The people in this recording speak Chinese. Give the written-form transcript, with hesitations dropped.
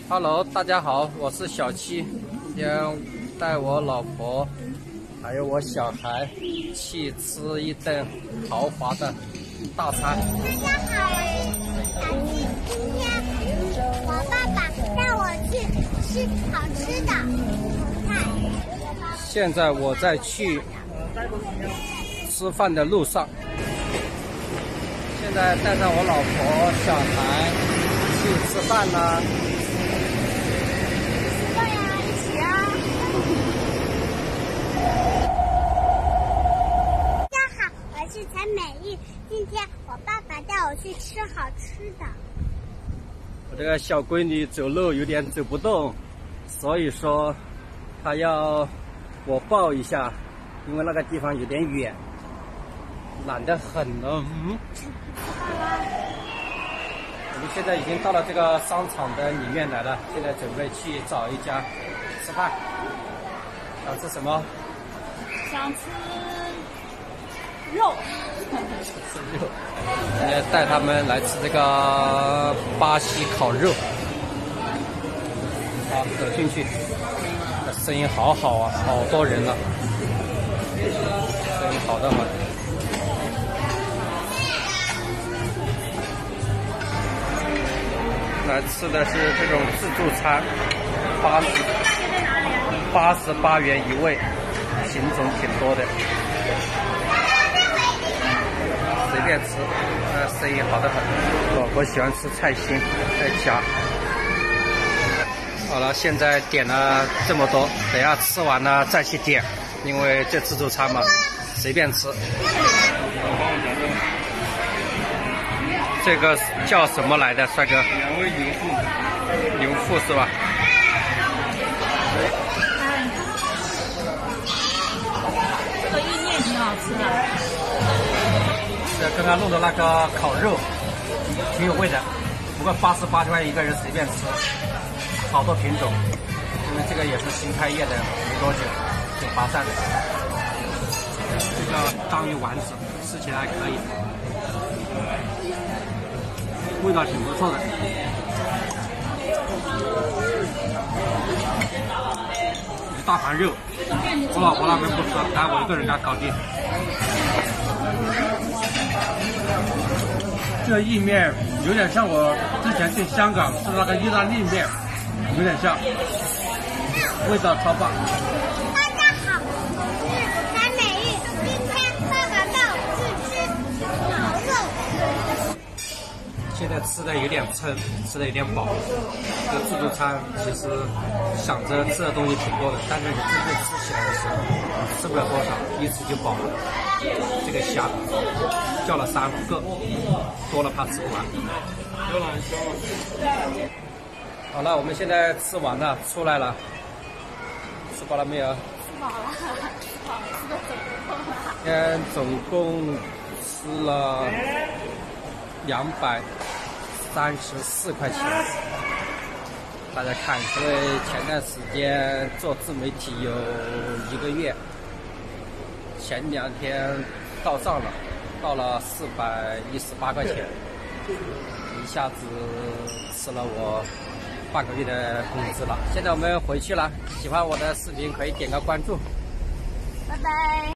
Hello， 大家好，我是小七，今天带我老婆还有我小孩去吃一顿豪华的大餐。 大家好，我是小七，今天我爸爸带我去吃好吃的菜。 现在我在去吃饭的路上，现在带上我老婆、小孩去吃饭啦。 是陈美玉，今天我爸爸带我去吃好吃的。 我这个小闺女走路有点走不动，所以说她要我抱一下，因为那个地方有点远，懒得很了。我们现在已经到了这个商场的里面来了，现在准备去找一家吃饭。想吃什么？ 想吃肉， 吃肉。今天带他们来吃这个巴西烤肉。好，走进去，这生意好好啊，好多人了，生意好得很。来吃的是这种自助餐，88元一位，品种挺多的。随便吃，生意好得很。老婆喜欢吃菜心，在家。好了，现在点了这么多，等下吃完了再去点，因为这自助餐嘛，随便吃。这个叫什么来的，帅哥？ 原味牛腹， 牛腹是吧？ 这个意面挺好吃的。 刚刚弄的那个烤肉挺有味的，不过88块一个人随便吃，好多品种，因为这个也是新开业的，没多久，983的。这叫章鱼丸子，吃起来还可以，味道挺不错的。一大盘肉，我老婆那边不吃，来我一个人家搞定。这个意面有点像我之前去香港吃那个意大利面，有点像，味道超棒。 大家好，我是陈美玉，今天爸爸带我去吃烤肉。 现在吃的有点撑，吃的有点饱。这个自助餐其实想着吃的东西挺多的，但是你真正吃起来的时候，吃不了多少，一吃就饱了。这个虾叫了3个，多了怕吃不完。好了，我们现在吃完了，出来了。吃饱了没有？ 吃饱了，吃的今天总共吃了234块钱。大家看，因为前段时间做自媒体有1个月。前2天到账了，到了418块钱，一下子吃了我半个月的工资了。现在我们回去了，喜欢我的视频可以点个关注， 拜拜。